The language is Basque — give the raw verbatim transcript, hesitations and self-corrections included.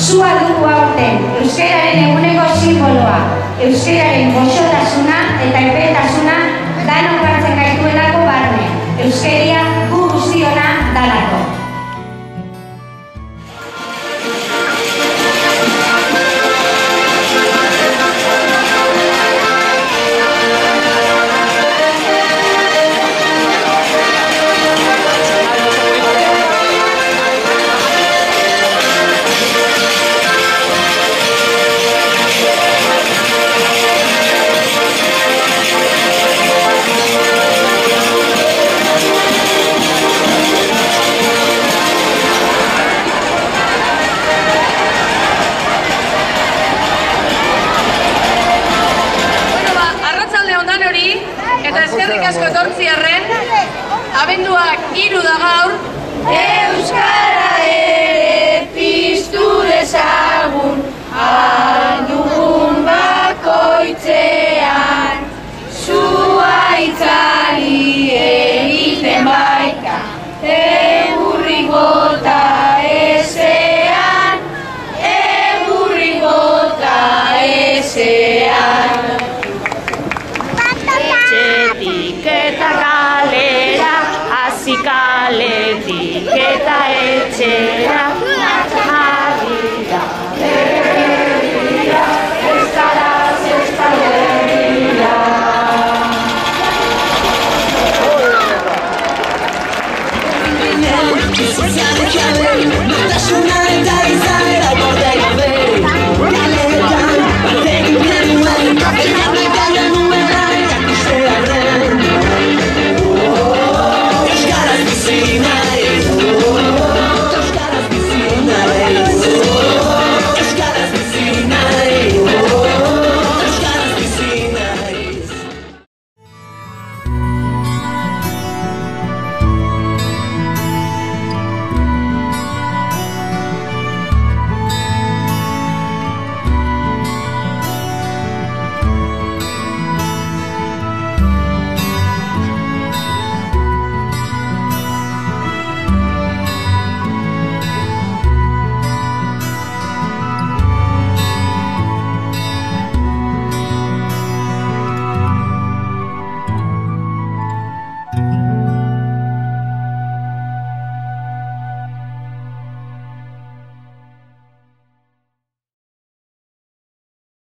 Zua dugu aurten, euskararen eguneko simboloa, euskararen goxotasuna eta epetasuna danok hartzen gaituelako barne, euskeria gu guztiona dalako. Eta eskerrik asko etortziarren, abenduak hiru da gaur, euskara ere piztu dezagun, aldugun bakoitzean, zuaitzari egiten baita, egurrik bota ezean, egurrik bota ezean. Eta kalera, hasi kaletik eta etxe